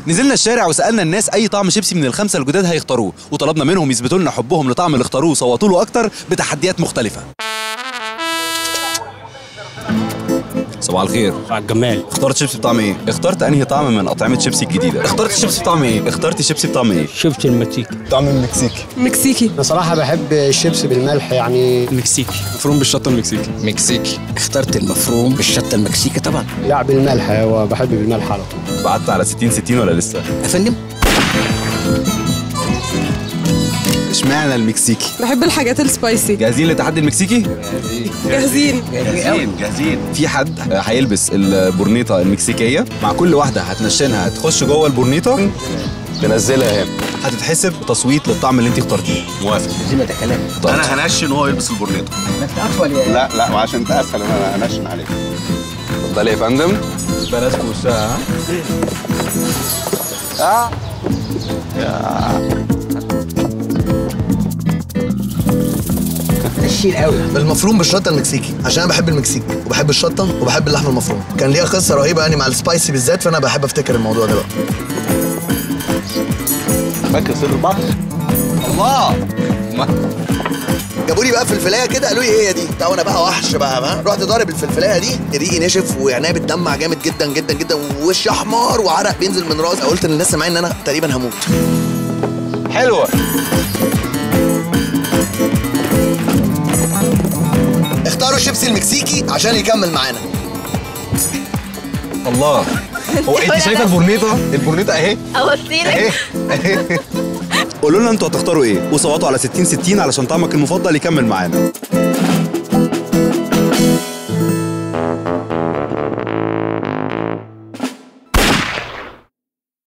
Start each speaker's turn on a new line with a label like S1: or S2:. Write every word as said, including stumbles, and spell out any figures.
S1: نزلنا الشارع وسالنا الناس اي طعم شيبسي من الخمسه الجداد هيختاروه، وطلبنا منهم يثبتوا لنا حبهم لطعم اللي اختاروه وصوتوا له اكتر بتحديات مختلفه. صباح الخير.
S2: صباح الجمال.
S1: اخترت شيبسي بطعم ايه؟ اخترت انهي طعم من اطعمه شيبسي الجديده؟ اخترت شيبسي بطعم ايه؟ اخترت شيبسي بطعم ايه؟
S2: شيبسي المكسيكي.
S3: طعم المكسيكي.
S4: مكسيكي.
S5: بصراحة بحب الشيبسي بالملح يعني.
S2: مكسيكي.
S3: مفروم بالشطة المكسيكي.
S6: مكسيكي. اخترت المفروم بالشطة المكسيكي طبعا.
S5: لا بالملح، هو بحب بالملح على طول.
S1: بعدت على ستين ستين ولا لسه؟
S6: يا فندم
S1: اشمعنى المكسيكي؟
S4: بحب الحاجات السبايسي.
S1: جاهزين لتحدي المكسيكي؟
S4: جاهزين.
S1: جاهزين جاهزين. في حد هيلبس البورنيطه المكسيكيه، مع كل واحده هتنشنها هتخش جوه البورنيطه تنزلها هنا، هتتحسب تصويت للطعم اللي انت اخترتيه. موافق؟
S6: زي ما ده كلام.
S1: انا هنشن وهو يلبس البورنيطه.
S6: انت اطول يا
S3: لا لا، وعشان انت اسهل انا هنشن عليك.
S1: اتفضلي يا فندم. بلاش في وشها. اه يا
S6: الشيل قوي.
S7: المفروم بالشطه المكسيكي عشان انا بحب المكسيك وبحب الشطه وبحب اللحمه المفروم. كان ليها قصه رهيبه يعني مع السبايسي بالذات، فانا بحب افتكر الموضوع ده بقى.
S3: فاكر سر البحر؟
S7: الله. جابوا لي بقى فلفلايه كده، قالوا لي هي دي بتاع، وانا بقى وحش بقى بقى رحت ضارب الفلفلايه دي، ريقي نشف وعينيا بتدمع جامد جدا جدا جدا ووشي احمر وعرق بينزل من راسي. قلت للناس معايا ان انا تقريبا هموت.
S1: حلوه.
S7: اختاروا الشيبسي المكسيكي عشان يكمل معانا.
S1: الله. هو انت شايفه البورنيطه؟ البورنيطه اهي
S8: اوصيلك
S1: اهي اهي. قولوا لنا انتوا هتختاروا ايه وصوتوا على ستين ستين علشان طعمك المفضل يكمل معانا.